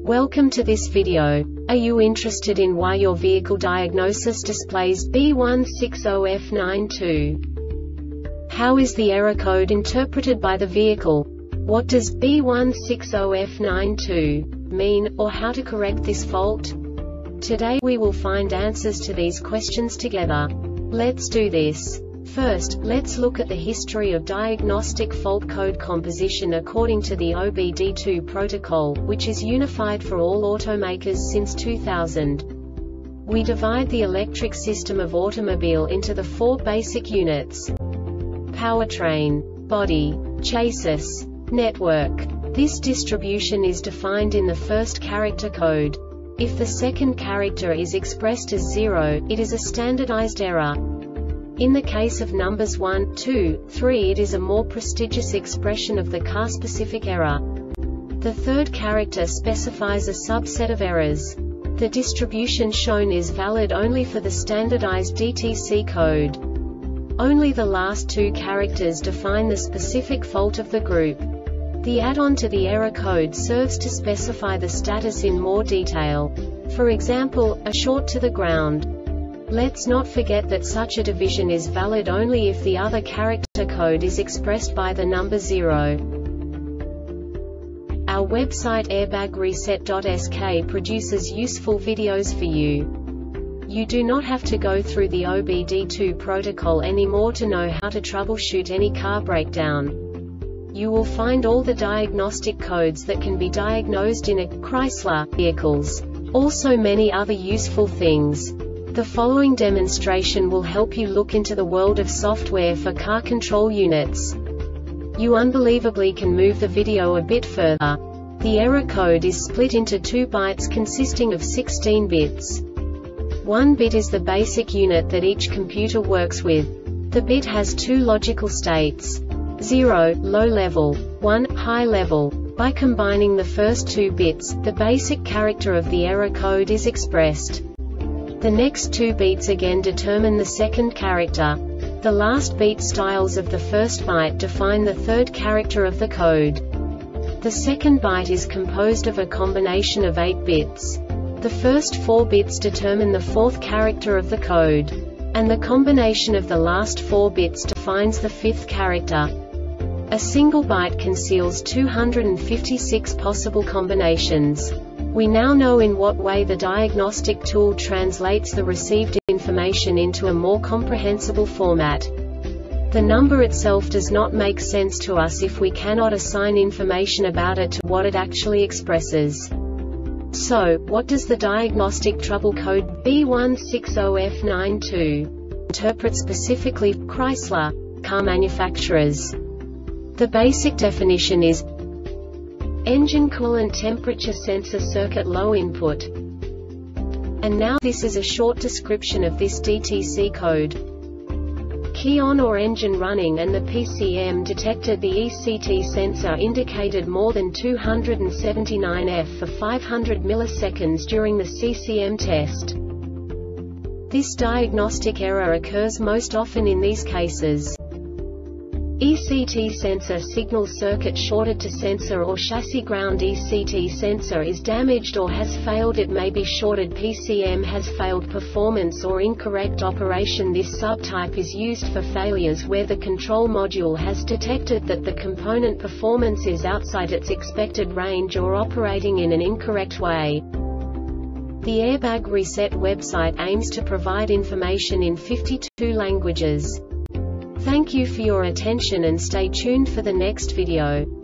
Welcome to this video. Are you interested in why your vehicle diagnosis displays B160F92? How is the error code interpreted by the vehicle? What does B160F92 mean, or how to correct this fault? Today we will find answers to these questions together. Let's do this. First, let's look at the history of diagnostic fault code composition according to the OBD2 protocol, which is unified for all automakers since 2000. We divide the electric system of automobile into the four basic units: powertrain, body, chassis, network. This distribution is defined in the first character code. If the second character is expressed as 0, it is a standardized error. In the case of numbers 1, 2, 3, it is a more prestigious expression of the car-specific error. The third character specifies a subset of errors. The distribution shown is valid only for the standardized DTC code. Only the last two characters define the specific fault of the group. The add-on to the error code serves to specify the status in more detail. For example, a short to the ground. Let's not forget that such a division is valid only if the other character code is expressed by the number 0. Our website airbagreset.sk produces useful videos for you. You do not have to go through the OBD2 protocol anymore to know how to troubleshoot any car breakdown. You will find all the diagnostic codes that can be diagnosed in a Chrysler vehicles. Also many other useful things. The following demonstration will help you look into the world of software for car control units. You unbelievably can move the video a bit further. The error code is split into 2 bytes consisting of 16 bits. 1 bit is the basic unit that each computer works with. The bit has 2 logical states: 0, low level, 1, high level. By combining the first 2 bits, the basic character of the error code is expressed. The next 2 beats again determine the second character. The last beat styles of the first byte define the third character of the code. The second byte is composed of a combination of 8 bits. The first 4 bits determine the fourth character of the code. And the combination of the last 4 bits defines the fifth character. A single byte conceals 256 possible combinations. We now know in what way the diagnostic tool translates the received information into a more comprehensible format. The number itself does not make sense to us if we cannot assign information about it to what it actually expresses. So, what does the diagnostic trouble code B160F92 interpret specifically for Chrysler car manufacturers? The basic definition is engine coolant temperature sensor circuit low input. And now this is a short description of this DTC code. Key on or engine running and the PCM detected the ECT sensor indicated more than 279 F for 500 milliseconds during the CCM test. This diagnostic error occurs most often in these cases: ECT sensor signal circuit shorted to sensor or chassis ground. ECT sensor is damaged or has failed. It may be shorted. PCM has failed. Performance or incorrect operation. This subtype is used for failures where the control module has detected that the component performance is outside its expected range or operating in an incorrect way. The Airbag Reset website aims to provide information in 52 languages. Thank you for your attention and stay tuned for the next video.